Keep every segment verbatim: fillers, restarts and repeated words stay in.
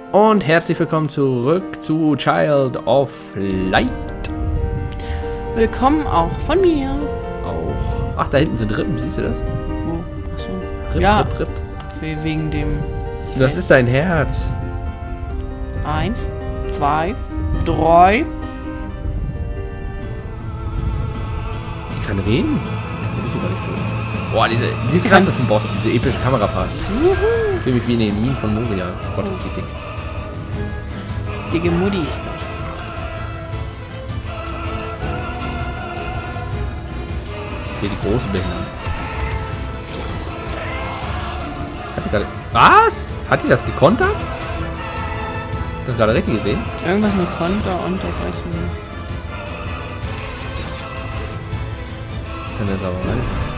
Und herzlich willkommen zurück zu Child of Light. Willkommen auch von mir. Auch. Ach, da hinten sind Rippen, siehst du das? Wo? Achso. Rip, Ja. Rip, Rip. Ach, we- wegen dem... Das ist dein Herz. Eins, zwei, drei. Die kann reden? Ja, die ist aber nicht tot. Boah, diese, diese Kann- krassesten Boss, diese epische Kamerafahrt. Ich fühle mich wie in den Minen von Moria. Gott, ist die dick. Dicke Mutti ist das. Hier die große Behindern. Hat die gerade... Was? Hat die das gekontert? Hast du das gerade richtig gesehen? Irgendwas mit Konter unterbrechen. Das ist ja eine Sauerei.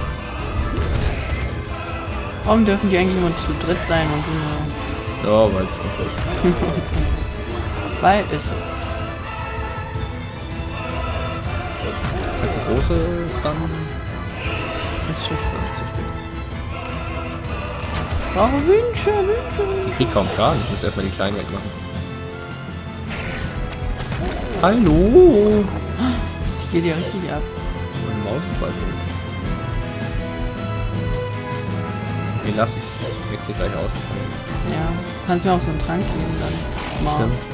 Warum dürfen die eigentlich immer zu dritt sein und du Ja, weil es nicht ist. nur... Weil es... Das große ist dann... Ist zu spät. Zu spät. Brauche Wünsche, Wünsche. Ich krieg kaum Schaden. Ich muss erstmal die kleinen wegmachen. Hallo! Die geht ja richtig ab. Meine Maus ist bald weg. Nee, lass ich. Ich wechsle gleich aus. Ja. Kannst mir auch so einen Trank geben dann. Mal. Stimmt.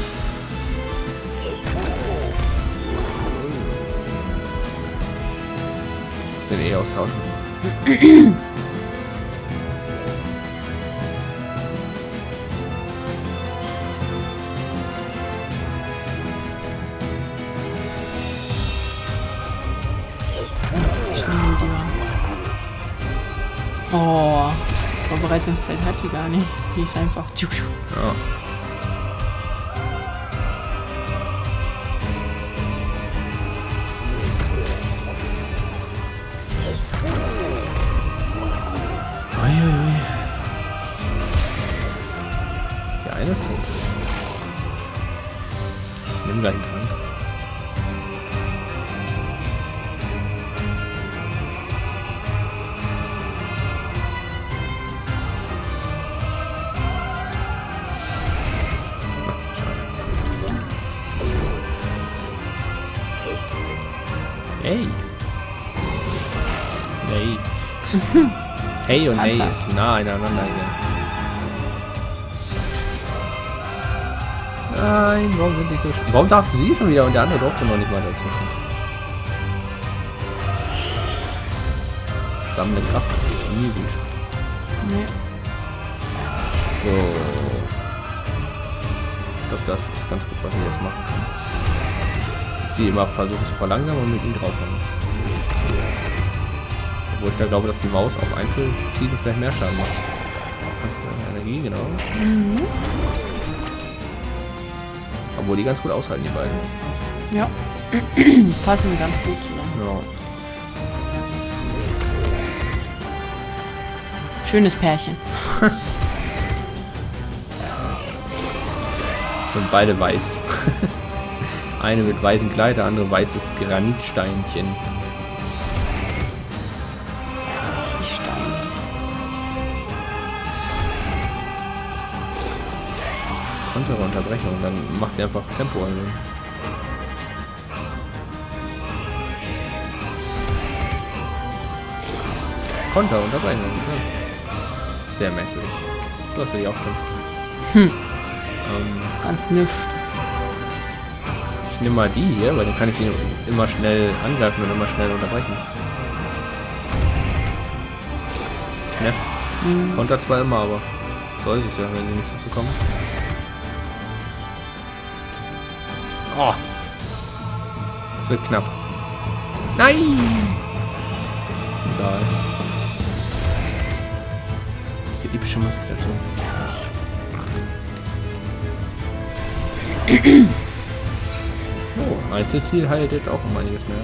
Ich muss den eh austauschen. Ich nehme die mal. Oh. Vorbereitungszeit hat die gar nicht. Die ist einfach... Ja. Uiuiui. Die eine ist tot. Ich nehme gleich einen Trank. Hey. Nee. Hey und nee Panzer. ist nah aneinander hier. Nein, warum sind die so sch- Warum darf sie schon wieder und der andere durfte noch nicht mal dazwischen? Sammle Kraft, das ist nie gut. Nee. So. Ich glaube, das ist ganz gut, was ich jetzt machen kann. Sie immer versuchen zu verlangsamen und mit ihm draufhauen. Obwohl ich da glaube, dass die Maus auf Einzelziele vielleicht mehr Schaden macht. Kannst du Energie, genau. Mhm. Obwohl die ganz gut aushalten, die beiden. Ja. Passen ganz gut zusammen. Ja. Schönes Pärchen. Und beide weiß. Eine mit weißem Kleid, der andere weißes Granitsteinchen. Die Steine. Kontere Unterbrechung, dann macht sie einfach Tempo. Also. Konter Unterbrechung. Ja. Sehr merkwürdig. So was will ich auch können. Hm. Ähm, Ganz nichts. ich nehme mal die hier, weil dann kann ich ihn immer schnell angreifen und immer schnell unterbrechen. Ne? Mhm. Konter zwar immer, aber soll es ja, wenn sie nicht dazu kommen. Oh. Das wird knapp. Nein! Egal. Das ist die epische Musik dazu. Oh, Einzelziel heilt jetzt auch um einiges mehr.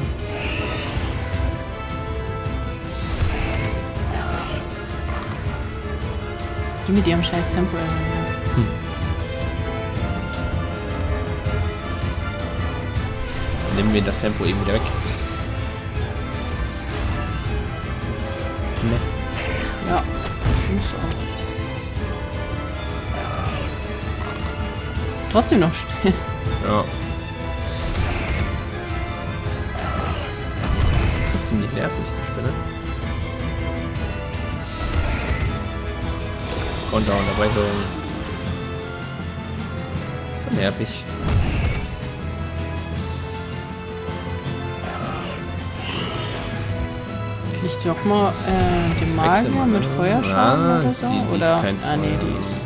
Die mit ihrem scheiß Tempo. Hm. Nehmen wir das Tempo eben wieder weg. Ne? Ja, muss auch. trotzdem noch schnell. Ja. Das ist ziemlich nervig, die Spinne. Konterunterbrechung. So nervig. Ich doch mal äh, den Magier Wechsel mit mal. Feuerschaden Ja, oder so? die- die ist oder? kein Ah nee, die Feuer. ist.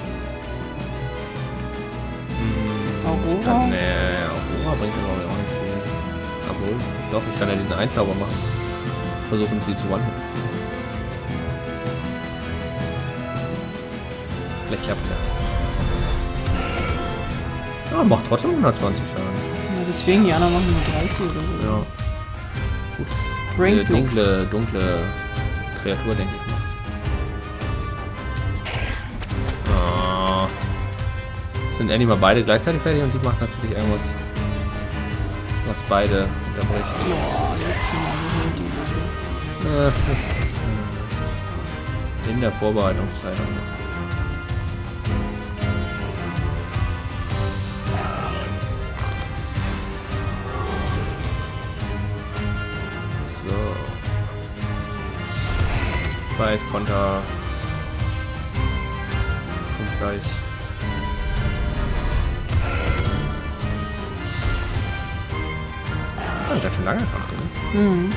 Hm, Aurora? ich Kann, nee, Aurora bringt aber auch nicht viel. Obwohl, doch, ich kann ja diesen Einzauber machen. Versuchen sie zu wandeln. Vielleicht klappt ja. Ja, macht trotzdem hundertzwanzig Schaden. Ja, deswegen, die anderen machen nur dreißig oder so. Ja. Gut. Bringt Diese nix. dunkle, dunkle Kreatur, denke ich mal. Ah. Sind endlich mal beide gleichzeitig fertig und die macht natürlich irgendwas, was beide unterbricht. Boah, jetzt schon mal die. Äh, In der Vorbereitungszeit. auch noch. So. Weiß, Konter. Kommt gleich. Ah, das hat schon lange Kampf, ne? Mhm.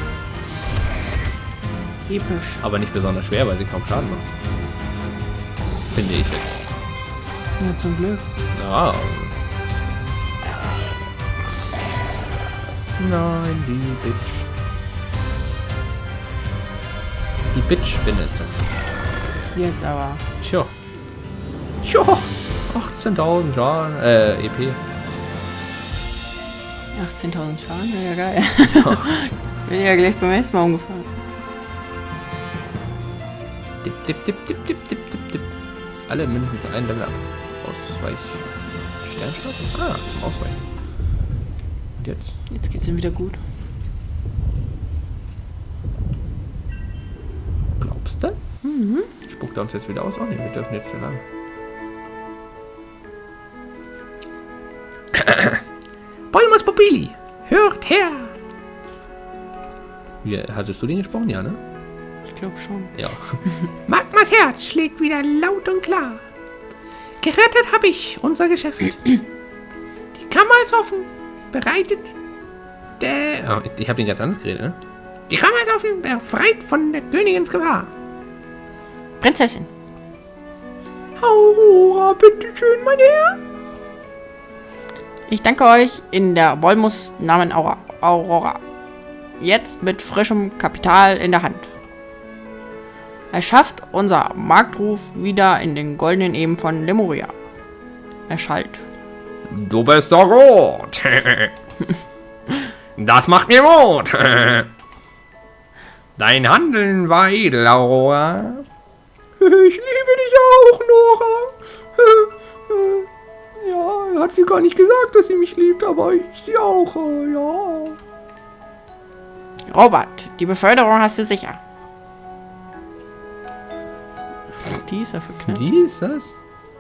Episch. Aber nicht besonders schwer, weil sie kaum Schaden macht. Finde ich jetzt. Ja, zum Glück. Ja. Nein, die Bitch. Die Bitch-Spinne ist das. Jetzt aber. Tja. Tja. achtzehntausend Schaden. Äh, E P. achtzehntausend Schaden? Ja, ja, geil. Bin ja gleich beim nächsten Mal umgefallen. Tipp, tipp, tipp, tipp, tipp, tipp, tipp, tipp. Alle mindestens ein Level ab. Ausweich. Sternstoff? Ah, zum Ausweichen. Und jetzt? Jetzt geht's ihm wieder gut. Glaubst du? Mhm. Spuckt er uns jetzt wieder aus? Oh nee, wir dürfen jetzt zu lang. Bolmus Popili, hört her! Wie, hattest du den gesprochen? Ja, ne? Ich glaube schon. Ja. Magmas Herz schlägt wieder laut und klar. Gerettet habe ich unser Geschäft. Die Kammer ist offen. Bereitet der... Oh, ich habe den ganz anders geredet, ne? Die Kammer ist offen. Befreit von der Königins Gefahr. Prinzessin. Aurora, bitteschön, mein Herr. Ich danke euch in der Bolmus Namen Aura Aurora. Jetzt mit frischem Kapital in der Hand. Erschafft unser Marktruf wieder in den goldenen Eben von Lemuria. Erschallt. Du bist so rot. Das macht mir Mut. Dein Handeln war edel, Aurora. Ich liebe dich auch, Nora. Ja, hat sie gar nicht gesagt, dass sie mich liebt, aber ich sie auch, ja. Robert, die Beförderung hast du sicher. Die ist ja verknallt. Die ist das?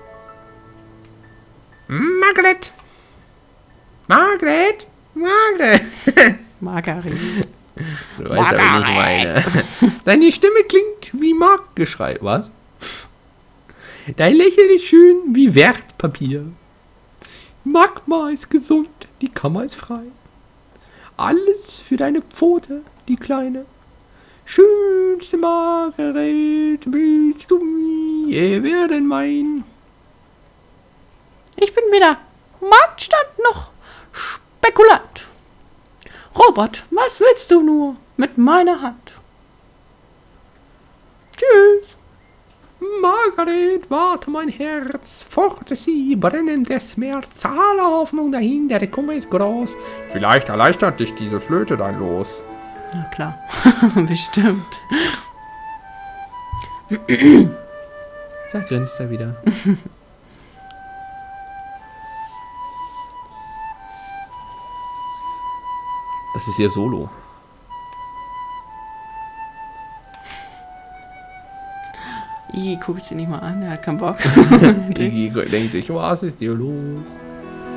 Margaret! Margaret! Margaret! Margaret. Du weißt aber nicht meine. Deine Stimme klingt wie Marktgeschrei. Was? Dein Lächeln ist schön wie Wertpapier. Magma ist gesund, die Kammer ist frei. Alles für deine Pfote, die Kleine. Schönste Margaret, willst du mir werden mein? Ich bin weder Marktstand noch Spekulant. Robert, was willst du nur mit meiner Hand? Tschüss. Margaret, warte mein Herz, fort sie brennendes Schmerz, alle Hoffnung dahinter, der Kummer ist groß. Vielleicht erleichtert dich diese Flöte dein Los. Na klar, bestimmt. Da grinst er wieder. Das ist ihr Solo. Ich guck sie nicht mal an, er hat keinen Bock. Die denkt sich, was ist dir los?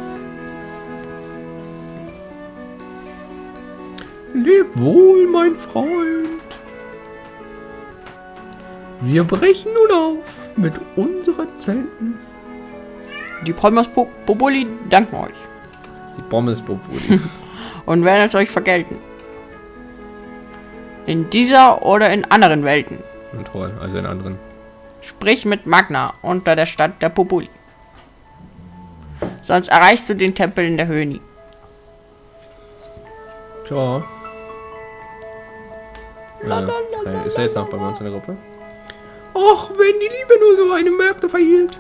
Leb wohl, mein Freund. Wir brechen nun auf mit unseren Zelten. Die Pommes Po- Populi danken euch. Die Pommes Populi. Und werden es euch vergelten. In dieser oder in anderen Welten. Und toll, also in anderen. Sprich mit Magna unter der Stadt der Populi. Sonst erreichst du den Tempel in der Höhe nie. Tja. Äh, ist er jetzt noch bei uns in der Gruppe? Ach, wenn die Liebe nur so eine Märkte verhielt.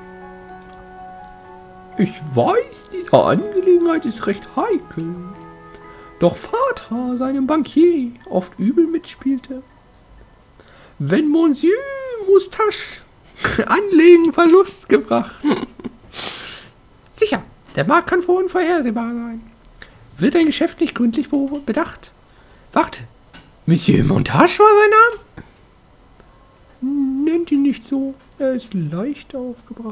Ich weiß, diese Angelegenheit ist recht heikel. Doch Vater seinem Bankier oft übel mitspielte. Wenn Monsieur Moustache Anlegen Verlust gebracht. Sicher, der Markt kann vor unvorhersehbar sein. Wird ein Geschäft nicht gründlich be- bedacht? Warte, Monsieur Montage war sein Name? Nennt ihn nicht so, er ist leicht aufgebracht.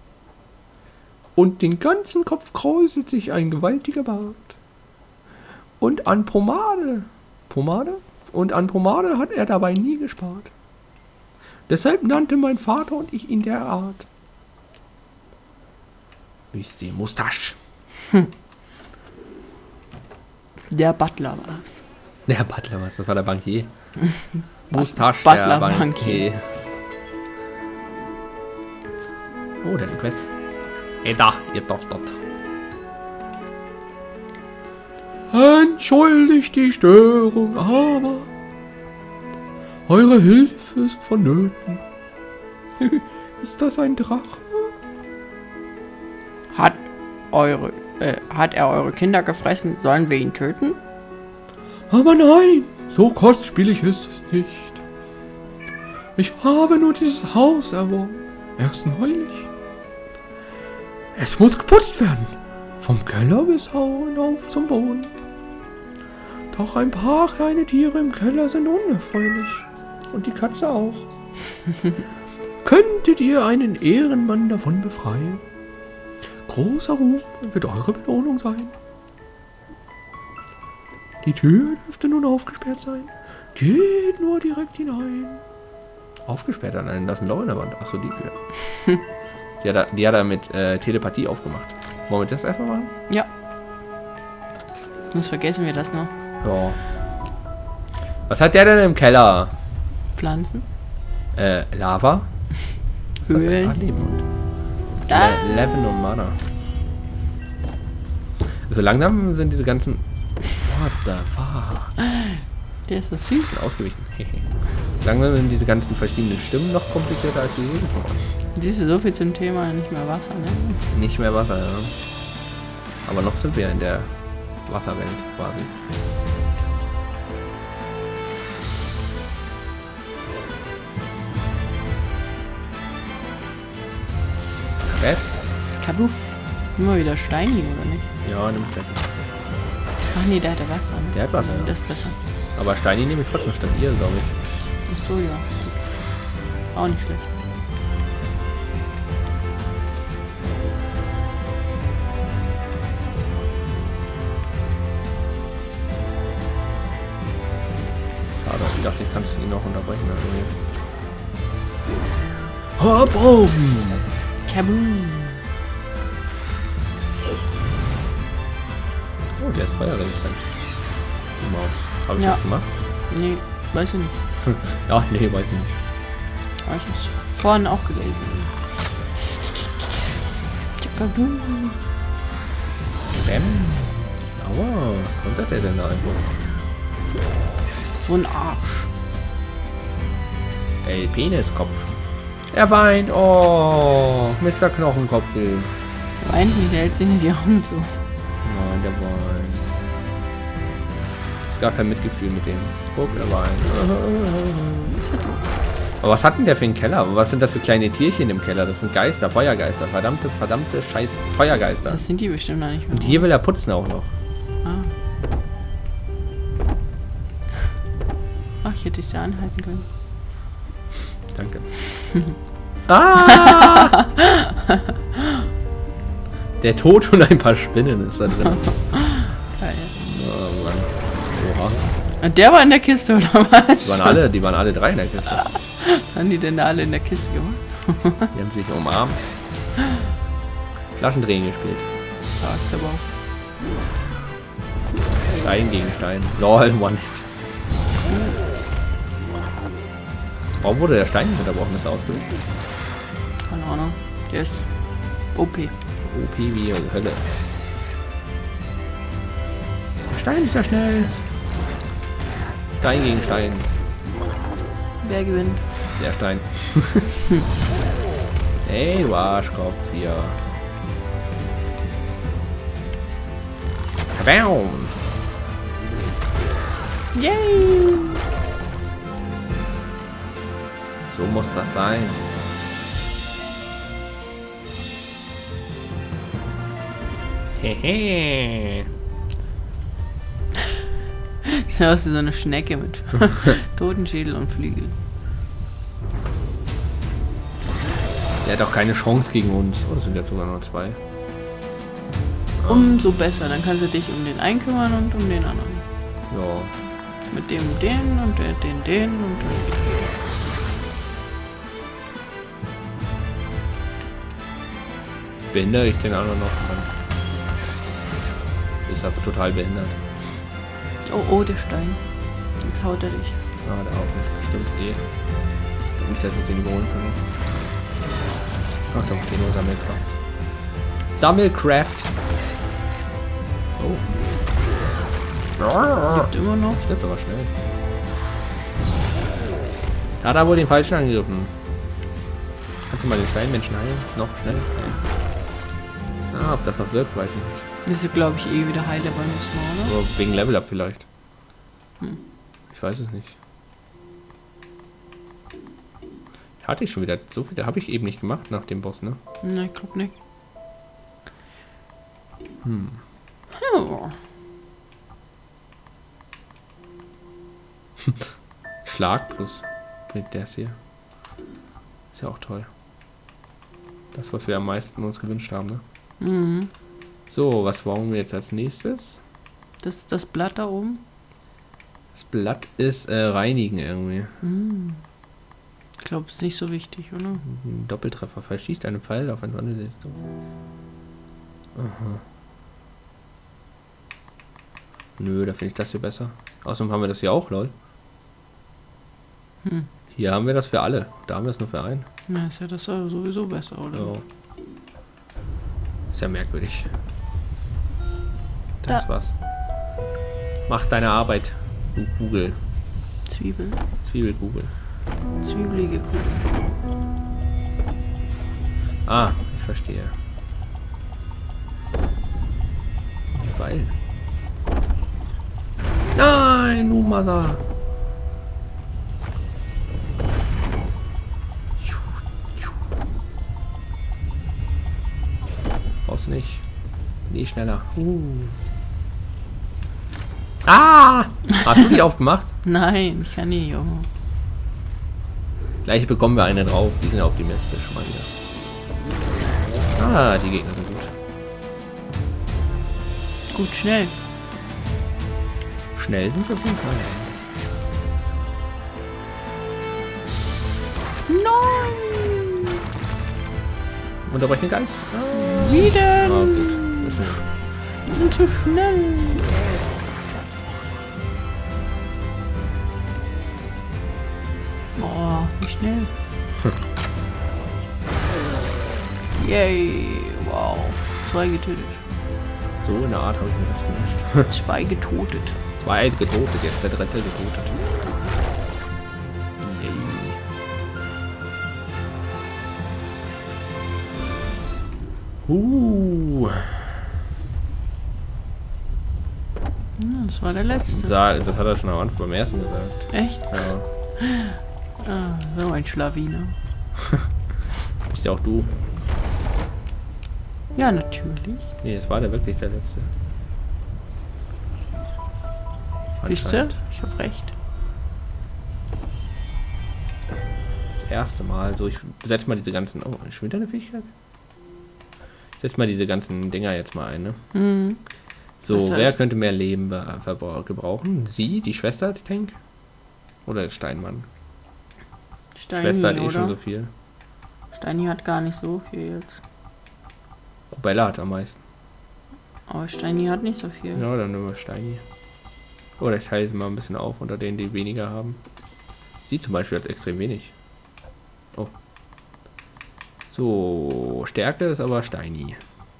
Und den ganzen Kopf kräuselt sich ein gewaltiger Bart. Und an Pomade, Pomade? Und an Pomade hat er dabei nie gespart. Deshalb nannte mein Vater und ich ihn derart. Monsieur Moustache. Der Butler war's. Der Butler was, das war der Bankier. Moustache, Butler der Bankier. Bankier. Oh, der hat eine Quest. Ey, da, ihr doch dort. Entschuldigt die Störung, aber eure Hilfe ist vonnöten. Ist das ein Drache? Hat eure, äh, hat er eure Kinder gefressen? Sollen wir ihn töten? Aber nein, so kostspielig ist es nicht. Ich habe nur dieses Haus erworben, erst neulich. Es muss geputzt werden, vom Keller bis hinauf zum Boden. Doch ein paar kleine Tiere im Keller sind unerfreulich. Und die Katze auch. Könntet ihr einen Ehrenmann davon befreien? Großer Ruhm wird eure Belohnung sein. Die Tür dürfte nun aufgesperrt sein. Geht nur direkt hinein. Aufgesperrt an einen, da ist ein Loch in der Wand. Achso, die Tür. Die hat er, die hat er mit äh, Telepathie aufgemacht. Wollen wir das erstmal machen? Ja. Sonst vergessen wir das noch. Ja. Was hat der denn im Keller? Pflanzen. Äh, Lava? Was ist das denn? Öl. Ah, Leben. Ah. Le Leven und Mana. So langsam sind diese ganzen... What the fuck? Der ist so süß. Ist ausgewichen. Langsam sind diese ganzen verschiedenen Stimmen noch komplizierter als die Reden von uns. Siehst du, so viel zum Thema nicht mehr Wasser, ne? Nicht mehr Wasser, ja. Aber noch sind wir in der Wasserwelt quasi. Red? Kabuff. Immer wieder Steini, oder nicht? Ja, nimm Red. Ach nee, der hat ja Wasser. Ne? Der hat Wasser, ja. Das ist besser. Aber Steini nehme ich trotzdem statt ihr, glaube ich. Ach so, ja. Auch nicht schlecht. Schade, ich dachte, ich kannst ihn noch unterbrechen. Also Hopp oben! Kaboom. Oh, der ist feuerresistent. Die Maus. Habe ich Ja. das gemacht? Nee, weiß ich nicht. Ja, nee, weiß ich nicht. Aber ich hab's vorhin auch gelesen. Kaboom. Bäm. Aua, was konnte der denn da einfach? So ein Arsch. Ey, Peniskopf. Er weint. Oh, Mister Knochenkopf will. Der weint nicht, der hält sich nicht die Augen zu. Nein, der weint. Ist gar kein Mitgefühl mit dem. Guck, er weint. Ist er doof. Aber was hat denn der für einen Keller? Was sind das für kleine Tierchen im Keller? Das sind Geister, Feuergeister. Verdammte, verdammte Scheiß Feuergeister. Das sind die bestimmt noch nicht mehr. Und hier will er putzen auch noch. Ah. Ach, ich hätte es ja anhalten können. Danke. Ah! Der Tod und ein paar Spinnen ist da drin. Geil. Oh Mann. Oha. Und der war in der Kiste, oder was? Die waren alle, die waren alle drei in der Kiste. Was haben die denn da alle in der Kiste gemacht? Die haben sich umarmt. Flaschendrehen gespielt. Stark, der Bauch. Stein gegen Stein. Lol, One-Hit. Warum wurde der Stein nicht unterbrochen? Ist er ausgelöst? Keine Ahnung. Der ist O P. O P wie Hölle. Der Stein ist ja schnell. Stein gegen Stein. Wer gewinnt? Der Stein. Ey, du Arschkopf hier. Bounce. Yay! So muss das sein. Hehe. Sieht aus wie so eine Schnecke mit Totenschädel und Flügel. Der hat auch keine Chance gegen uns. Oh, das sind jetzt sogar nur zwei. Umso besser, dann kannst du dich um den einen kümmern und um den anderen. Ja. Mit dem den und der den den und den. Behindere ich den anderen noch? Dann ist er total behindert. Oh, oh, der Stein. Jetzt haut er dich. Ah, der auch nicht. Bestimmt eh. Nicht, dass ich den überholen kann. Ach doch, den nur Sammelkraft. Sammelkraft! Oh. Lebt immer noch. Stirbt aber schnell. Da hat er wohl den falschen angegriffen. Kannst du mal den Steinmenschen heilen? Noch schnell? Nein. Ah, ob das noch wirkt, weiß ich nicht. Wir sind, glaube ich, eh wieder heile beim nächsten Mal, oder? Aber wegen Level Up vielleicht. Hm. Ich weiß es nicht. Hatte ich schon wieder. So viel habe ich eben nicht gemacht nach dem Boss, ne? Ne, ich glaube nicht. Hm. Ja. Schlag plus bringt das hier. Ist ja auch toll. Das, was wir am meisten uns gewünscht haben, ne? Mhm. So, was brauchen wir jetzt als nächstes? Das das Blatt da oben. Das Blatt ist äh, reinigen irgendwie. Mhm. Ich glaube, es ist nicht so wichtig, oder? Ein Doppeltreffer. Verschießt einen Pfeil auf eine Wandelsichtung. Aha. Nö, da finde ich das hier besser. Außerdem haben wir das hier auch, lol. Hm. Hier haben wir das für alle. Da haben wir es nur für einen. Na, ist ja das sowieso besser, oder? Ja. Ist ja merkwürdig. Das Da. war's. Mach deine Arbeit, du Kugel. Zwiebel. Zwiebelkugel. Zwiebelige Kugel. Ah, ich verstehe. Weil. Nein, du Mother. Brauchst nicht. Nee, schneller. Uh. Ah! Hast du die aufgemacht? Nein, ich kann nicht, Junge. Gleich bekommen wir eine drauf. Die sind ja optimistisch mal wieder. Ah, die Gegner sind gut. Gut, schnell. Schnell sind wir auf jeden Fall. Nein! Unterbrechen den Geist. Ah, Wie denn? ah, gut. Das ist Wir sind zu schnell. Oh, wie schnell. Yay, wow. Zwei getötet. so in der Art habe ich mir das gewünscht. Zwei getotet. Zwei getotet, jetzt der dritte getotet. Yay. Uh. Ja, das war der letzte. Das hat er schon am Anfang beim ersten gesagt. Echt? Ja. Ah, so ein Schlawiner. Bist ja auch du. Ja, natürlich. Nee, es war der wirklich der letzte. Siehst du? Anscheinend. Ich hab recht. Das erste Mal. So, ich setze mal diese ganzen. Oh, schon wieder eine Fähigkeit? Ich setze mal diese ganzen Dinger jetzt mal ein, ne? Mhm. So, Das heißt- wer könnte mehr Leben be- verbrau- gebrauchen? Sie, die Schwester als Tank? Oder der Steinmann? Steini, Schwester hat eh oder? schon so viel. Steini hat gar nicht so viel jetzt. Rubella hat am meisten. Aber Steini hat nicht so viel. Ja, dann nehmen wir Steini. Oder ich teile sie mal ein bisschen auf unter denen, die weniger haben. Sie zum Beispiel hat extrem wenig. Oh. So, Stärke ist aber Steini.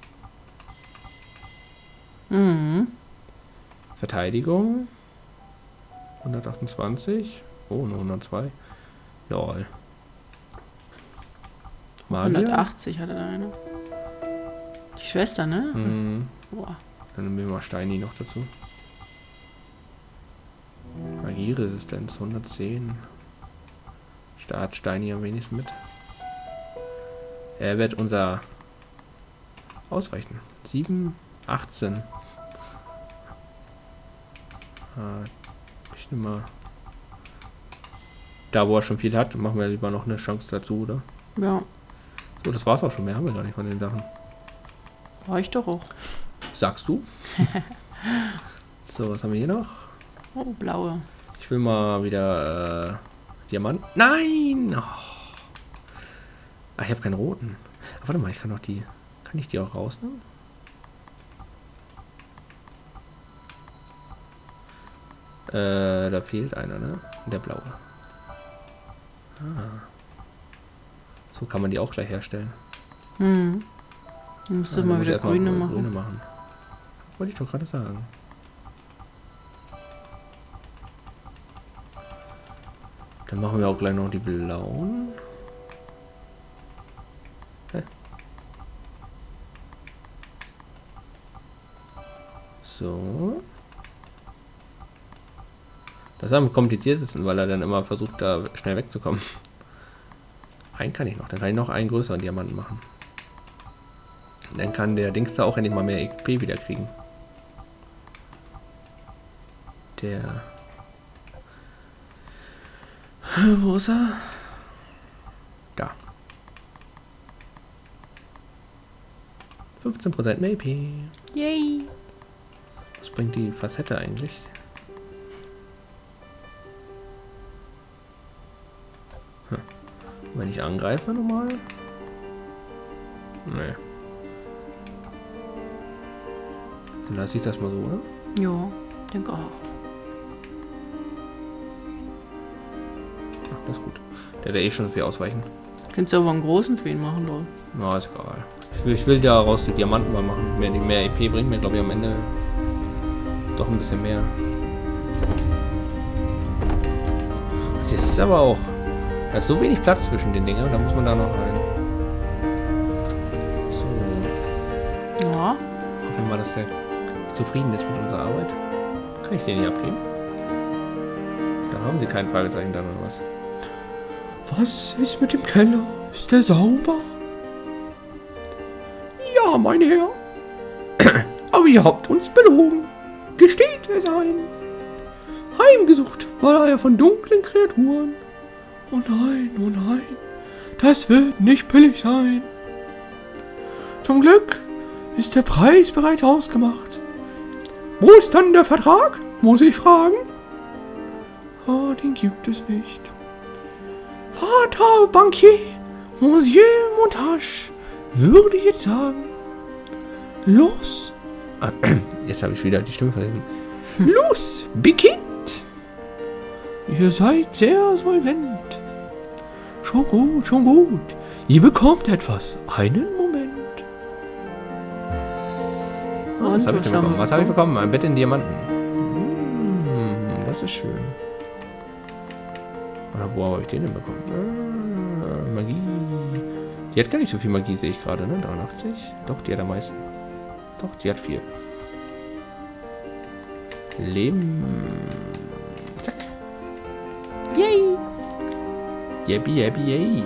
Mhm. Verteidigung. hundertachtundzwanzig. Oh, nur hundertzwei. Lol. Magier. hundertachtzig hatte da eine. Die Schwester, ne? Hm, Boah. dann nehmen wir mal Steini noch dazu. Magieresistenz hundertzehn. Start Steini am wenigsten mit. Er wird unser ausweichen. sieben, achtzehn. Ah, ich nehme mal. Da wo er schon viel hat, machen wir lieber noch eine Chance dazu, oder? Ja. So, das war's auch schon. Mehr haben wir gar nicht von den Sachen. Reicht doch auch. Sagst du? So, was haben wir hier noch? Oh, blaue. Ich will mal wieder äh, Diamant. Nein! Oh. Ach, ich habe keinen roten. Ach, warte mal, ich kann doch die. Kann ich die auch rausnehmen? Äh, da fehlt einer, ne? Der blaue. Ah. So kann man die auch gleich herstellen. Hm. Dann musst du Ah, mal muss ich wieder erst mal grüne machen. grüne machen. Wollte ich doch gerade sagen. Dann machen wir auch gleich noch die blauen. Hä? So. Das ist am kompliziertesten, weil er dann immer versucht, da schnell wegzukommen. Einen kann ich noch. Dann kann ich noch einen größeren Diamanten machen. Dann kann der Dings da auch endlich mal mehr X P wieder kriegen. Der... Wo ist er? Da. fünfzehn Prozent mehr I P. Yay. Was bringt die Facette eigentlich? Hm. Wenn ich angreife nochmal? Nee. Dann lasse ich das mal so, oder? Ja, denke auch. Ach, das ist gut. Der hat ja eh schon so viel ausweichen. Kannst du aber einen großen für ihn machen, Leute. Na, ist egal. Ich will, ich will daraus die Diamanten mal machen. Mehr, mehr I P bringt mir, glaube ich, am Ende doch ein bisschen mehr. Das ist aber auch... Da ist so wenig Platz zwischen den Dingen. Da muss man da noch rein. So. Ja. Hoffen wir mal, dass der zufrieden ist mit unserer Arbeit. Kann ich den nicht abgeben? Da haben sie kein Fragezeichen dann oder was? Was ist mit dem Keller? Ist der sauber? Ja, mein Herr. Aber ihr habt uns belogen. Gesteht es ein. Heimgesucht war er von dunklen Kreaturen. Oh nein, oh nein. Das wird nicht billig sein. Zum Glück ist der Preis bereits ausgemacht. Wo ist dann der Vertrag? Muss ich fragen? Oh, den gibt es nicht. Vater, Bankier, Monsieur Montage, würde ich jetzt sagen. Los. Ah, jetzt habe ich wieder die Stimme vergessen. Los, beginnt. Ihr seid sehr solvent. Schon gut, schon gut. Ihr bekommt etwas. Einen Moment. Oh, was habe ich denn bekommen? Was habe ich bekommen? Ein Bett in Diamanten. Hm, das ist schön. Oder wo habe ich den denn bekommen? Ah, Magie. Die hat gar nicht so viel Magie, sehe ich gerade, ne? dreiundachtzig. Doch, die hat am meisten. Doch, die hat viel. Leben. Zack. Yay. Yabby, yabby, yay.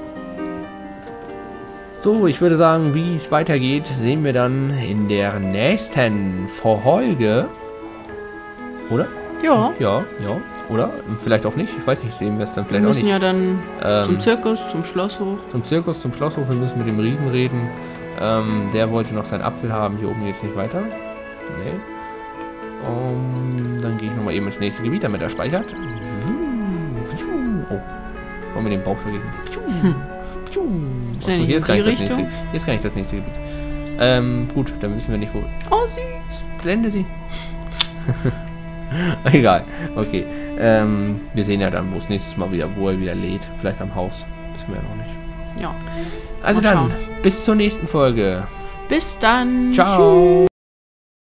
So, ich würde sagen, wie es weitergeht, sehen wir dann in der nächsten Folge. Oder? Ja. Ja, ja. Oder? Vielleicht auch nicht. Ich weiß nicht, sehen wir es dann vielleicht Wir auch müssen nicht. ja dann Ähm, zum Zirkus, zum Schlosshof. Zum Zirkus, zum Schlosshof. Wir müssen mit dem Riesen reden. Ähm, der wollte noch seinen Apfel haben. Hier oben jetzt nicht weiter. Nee. Um, dann gehe ich nochmal eben ins nächste Gebiet, damit er speichert. Oh. Wollen wir den Bauch dagegen? Hm. Achso, hier ist gar nicht das nächste. Hier ist gar nicht das nächste Gebiet. Ähm, gut, dann wissen wir nicht wo. Oh, süß. Blende sie. Egal. Okay. Ähm, wir sehen ja dann, wo es nächstes Mal wieder, wo er wieder lädt. Vielleicht am Haus. Wissen wir ja noch nicht. Ja. Also Mal dann, schauen. bis zur nächsten Folge. Bis dann. Ciao. Tschüss.